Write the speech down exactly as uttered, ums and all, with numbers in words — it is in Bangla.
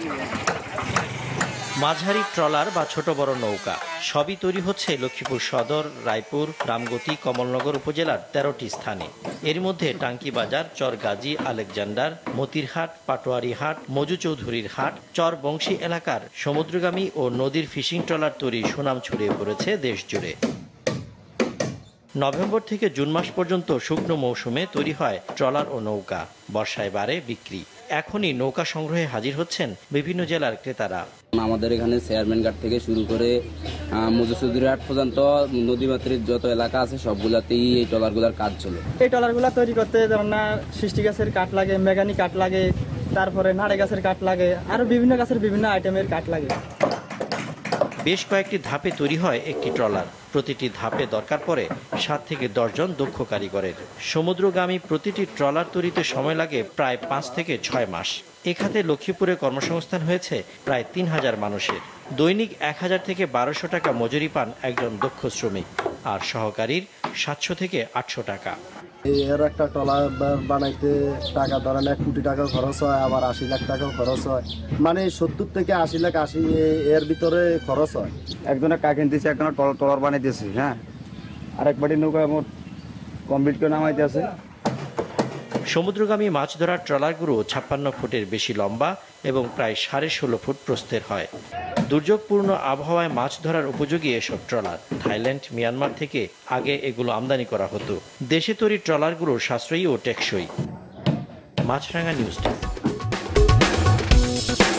মাঝারি ট্রলার বা ছোট বড় নৌকা সবই তৈরি হচ্ছে লক্ষ্মীপুর সদর, রায়পুর, রামগতি, কমলনগর উপজেলার তেরোটি স্থানে। এর মধ্যে টাঙ্কি বাজার, চরগাজী, আলেকজান্ডার, মতিরহাট, পাটোয়ারীহাট, মজু চৌধুরীর হাট, চর বংশী এলাকার সমুদ্রগামী ও নদীর ফিশিং ট্রলার তৈরি সুনাম ছড়িয়ে পড়েছে দেশ জুড়ে। নভেম্বর থেকে জুন মাস পর্যন্ত শুকনো মৌসুমে তৈরি হয় ট্রলার ও নৌকা। বর্ষায় বাড়ে বিক্রি। এখনই নৌকা সংগ্রহে হাজির হচ্ছেন বিভিন্ন জেলার ক্রেতারা। আমাদের এখানে চেয়ারম্যান ঘাট থেকে শুরু করে মজু চৌধুরী হাট পর্যন্ত নদীমাতৃক যত এলাকা আছে সবগুলাতেই এই ট্রলারগুলোর কাজ চলে। এই ট্রলারগুলো তৈরি করতে যেমন না সৃষ্টি গাছের কাঠ লাগে, মেগানি কাঠ লাগে, তারপরে নাড়ে গাছের কাঠ লাগে, আরো বিভিন্ন গাছের বিভিন্ন আইটেমের কাঠ লাগে। বেশ কয়েকটি ধাপে তৈরি হয় একটি ট্রলার। প্রতিটি ধাপে দরকার পড়ে সাত থেকে দশ জন দক্ষ কারিগরের। সমুদ্রগামী প্রতিটি ট্রলার তৈরিতে সময় লাগে প্রায় পাঁচ থেকে ছয় মাস। এ খাতে লক্ষ্মীপুরে কর্মসংস্থান হয়েছে প্রায় তিন হাজার মানুষের। দৈনিক এক হাজার থেকে বারোশো টাকা মজুরি পান একজন দক্ষ শ্রমিক, আর সহকারীর সাতশো থেকে আটশো টাকা। এর একটা ট্রলার বানাইতে টাকা ধরেন এক কোটি টাকা খরচ হয়, আবার আশি লাখ টাকাও খরচ হয়, মানে সত্তর থেকে আশি লাখ আশি এর ভিতরে খরচ হয়। একজনের কাজ কিনতেছে, একজনের ট্রলার বানাইতেছে, হ্যাঁ, আরেকবারই নৌকা মোট কমপ্লিট করে নামাইতেছে। সমুদ্রগামী মাছ ধরার ট্রলারগুলো ছাপ্পান্ন ফুটের বেশি লম্বা এবং প্রায় সাড়ে ষোলো ফুট প্রস্থের হয়। দুর্যোগপূর্ণ আবহাওয়ায় মাছ ধরার উপযোগী এসব ট্রলার থাইল্যান্ড, মিয়ানমার থেকে আগে এগুলো আমদানি করা হতো। দেশে তৈরি ট্রলারগুলো সাশ্রয়ী ও টেকসই। Maasranga news desk.